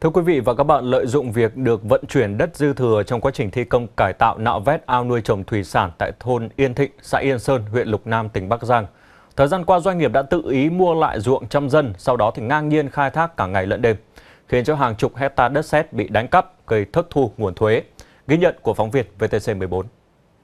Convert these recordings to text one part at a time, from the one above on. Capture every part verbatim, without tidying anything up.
Thưa quý vị và các bạn, lợi dụng việc được vận chuyển đất dư thừa trong quá trình thi công cải tạo nạo vét ao nuôi trồng thủy sản tại thôn Yên Thịnh, xã Yên Sơn, huyện Lục Nam, tỉnh Bắc Giang. Thời gian qua, doanh nghiệp đã tự ý mua lại ruộng trăm dân, sau đó thì ngang nhiên khai thác cả ngày lẫn đêm, khiến cho hàng chục hecta đất sét bị đánh cắp, gây thất thu nguồn thuế. Ghi nhận của phóng viên vê tê xê mười bốn.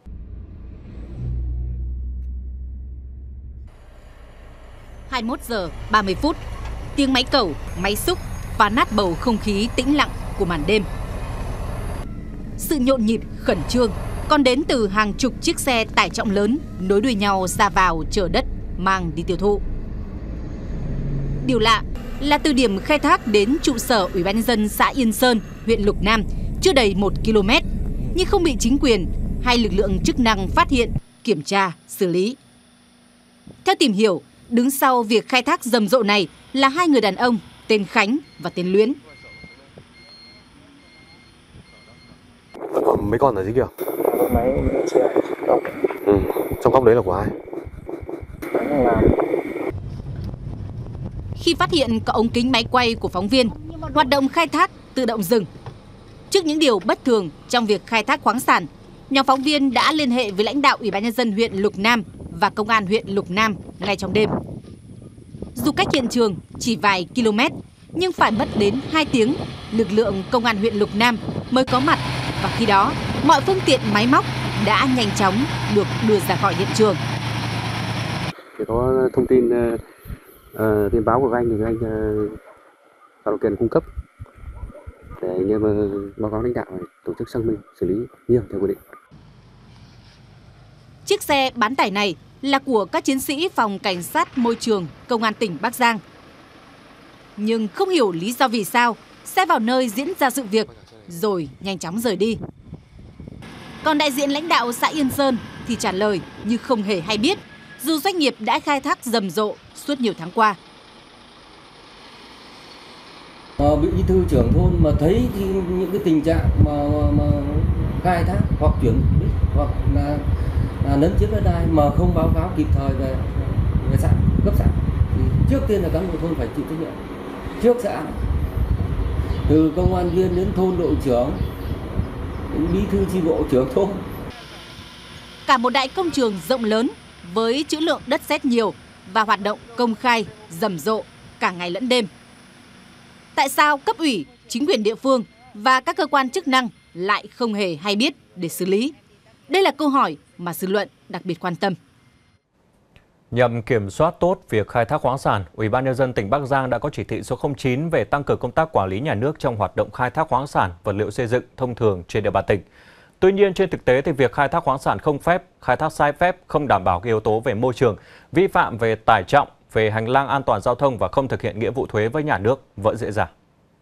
hai mươi mốt giờ ba mươi phút, tiếng máy cẩu, máy xúc phá nát bầu không khí tĩnh lặng của màn đêm. Sự nhộn nhịp khẩn trương còn đến từ hàng chục chiếc xe tải trọng lớn nối đuôi nhau ra vào chở đất mang đi tiêu thụ. Điều lạ là từ điểm khai thác đến trụ sở Ủy ban nhân dân xã Yên Sơn, huyện Lục Nam chưa đầy một ki lô mét, nhưng không bị chính quyền hay lực lượng chức năng phát hiện, kiểm tra, xử lý. Theo tìm hiểu, đứng sau việc khai thác rầm rộ này là hai người đàn ông tên Khánh và tên Luyến. Còn mấy con ở dưới kia? Máy xe góc. Ừ. Trong góc đấy là của ai? Khi phát hiện có ống kính máy quay của phóng viên, hoạt động khai thác tự động dừng. Trước những điều bất thường trong việc khai thác khoáng sản, nhóm phóng viên đã liên hệ với lãnh đạo Ủy ban nhân dân huyện Lục Nam và công an huyện Lục Nam ngay trong đêm. Dù cách hiện trường chỉ vài km, nhưng phải mất đến hai tiếng, lực lượng công an huyện Lục Nam mới có mặt, và khi đó mọi phương tiện máy móc đã nhanh chóng được đưa ra khỏi hiện trường. Thì có thông tin uh, tin báo của anh thì anh uh, tạo điều kiện cung cấp để anh em uh, báo cáo lãnh đạo tổ chức xác minh xử lý nghiêm theo quy định. Chiếc xe bán tải này là của các chiến sĩ phòng cảnh sát môi trường công an tỉnh Bắc Giang. Nhưng không hiểu lý do vì sao xe vào nơi diễn ra sự việc rồi nhanh chóng rời đi. Còn đại diện lãnh đạo xã Yên Sơn thì trả lời như không hề hay biết, dù doanh nghiệp đã khai thác rầm rộ suốt nhiều tháng qua. À, bị bí thư trưởng thôn mà thấy thì những cái tình trạng mà, mà, mà khai thác hoặc chuyển đích hoặc là À, lấn chiếm đất đai mà không báo cáo kịp thời về về xã, cấp xã, thì trước tiên là cán bộ thôn phải chịu trách nhiệm trước xã, từ công an viên đến thôn đội trưởng đến bí thư chi bộ trưởng thôn. Cả một đại công trường rộng lớn với trữ lượng đất sét nhiều và hoạt động công khai rầm rộ cả ngày lẫn đêm. Tại sao cấp ủy, chính quyền địa phương và các cơ quan chức năng lại không hề hay biết để xử lý? Đây là câu hỏi mà dư luận đặc biệt quan tâm. Nhằm kiểm soát tốt việc khai thác khoáng sản, Ủy ban nhân dân tỉnh Bắc Giang đã có chỉ thị số không chín về tăng cường công tác quản lý nhà nước trong hoạt động khai thác khoáng sản, vật liệu xây dựng thông thường trên địa bàn tỉnh. Tuy nhiên, trên thực tế thì việc khai thác khoáng sản không phép, khai thác sai phép không đảm bảo các yếu tố về môi trường, vi phạm về tải trọng, về hành lang an toàn giao thông và không thực hiện nghĩa vụ thuế với nhà nước vẫn diễn ra.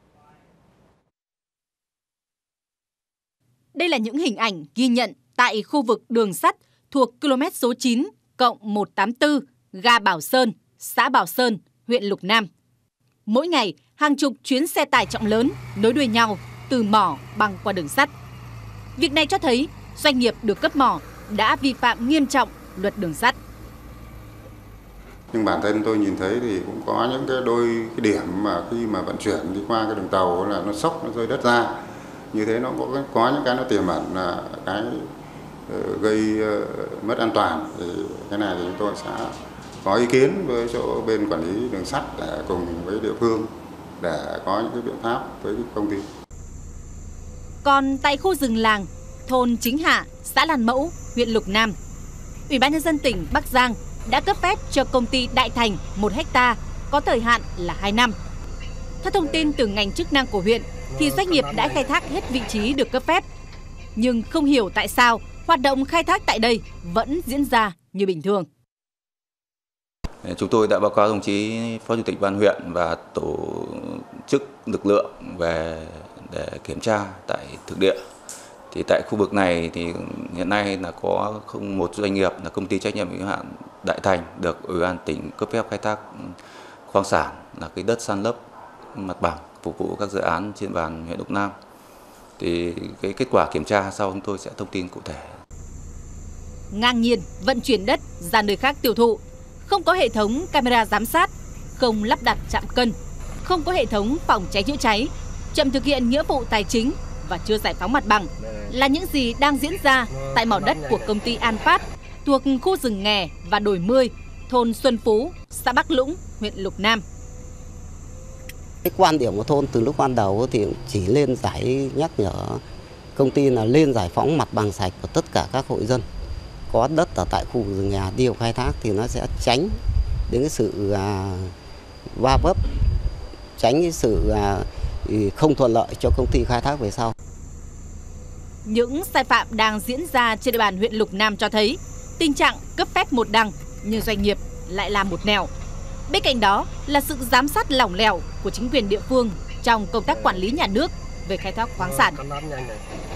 Đây là những hình ảnh ghi nhận tại khu vực đường sắt thuộc km số chín cộng một trăm tám mươi tư, ga Bảo Sơn, xã Bảo Sơn, huyện Lục Nam. Mỗi ngày, hàng chục chuyến xe tải trọng lớn nối đuôi nhau từ mỏ băng qua đường sắt. Việc này cho thấy doanh nghiệp được cấp mỏ đã vi phạm nghiêm trọng luật đường sắt. Nhưng bản thân tôi nhìn thấy thì cũng có những cái đôi cái điểm mà khi mà vận chuyển đi qua cái đường tàu là nó xốc, nó rơi đất ra. Như thế nó có, có những cái nó tiềm ẩn là cái gây mất an toàn, thì cái này thì chúng tôi sẽ có ý kiến với chỗ bên quản lý đường sắt để cùng với địa phương để có những cái biện pháp với công ty. Còn tại khu rừng làng, thôn Chính Hạ, xã Làn Mẫu, huyện Lục Nam, Ủy ban nhân dân tỉnh Bắc Giang đã cấp phép cho công ty Đại Thành một hecta có thời hạn là hai năm. Theo thông tin từ ngành chức năng của huyện, thì doanh nghiệp đã khai thác hết vị trí được cấp phép. Nhưng không hiểu tại sao hoạt động khai thác tại đây vẫn diễn ra như bình thường. Chúng tôi đã báo cáo đồng chí Phó Chủ tịch Ban huyện và tổ chức lực lượng về để kiểm tra tại thực địa. Thì tại khu vực này thì hiện nay là có không một doanh nghiệp là công ty trách nhiệm hữu hạn Đại Thành được Ủy ban tỉnh cấp phép khai thác khoáng sản là cái đất san lấp mặt bằng phục vụ các dự án trên bàn huyện Lục Nam. Thì cái kết quả kiểm tra sau chúng tôi sẽ thông tin cụ thể. Ngang nhiên vận chuyển đất ra nơi khác tiêu thụ, không có hệ thống camera giám sát, không lắp đặt trạm cân, không có hệ thống phòng cháy chữa cháy, chậm thực hiện nghĩa vụ tài chính và chưa giải phóng mặt bằng là những gì đang diễn ra tại mỏ đất của công ty An Phát thuộc khu rừng nghè và đồi mươi, thôn Xuân Phú, xã Bắc Lũng, huyện Lục Nam. Cái quan điểm của thôn từ lúc ban đầu thì chỉ lên giải nhắc nhở công ty là lên giải phóng mặt bằng sạch của tất cả các hộ dân có đất ở tại khu rừng nghè đi vào khai thác thì nó sẽ tránh đến cái sự à, va vấp, tránh cái sự à, không thuận lợi cho công ty khai thác về sau. Những sai phạm đang diễn ra trên địa bàn huyện Lục Nam cho thấy tình trạng cấp phép một đằng nhưng doanh nghiệp lại làm một nẻo. Bên cạnh đó là sự giám sát lỏng lẻo của chính quyền địa phương trong công tác quản lý nhà nước về khai thác khoáng sản.